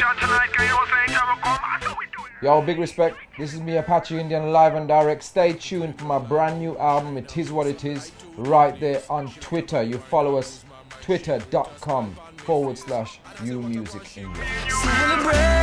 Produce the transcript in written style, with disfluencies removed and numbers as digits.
Yo, big respect. This is me, Apache Indian, live and direct. Stay tuned for my brand new album, It Is What It Is, right there on Twitter. You follow us, twitter.com/UMusicIndia.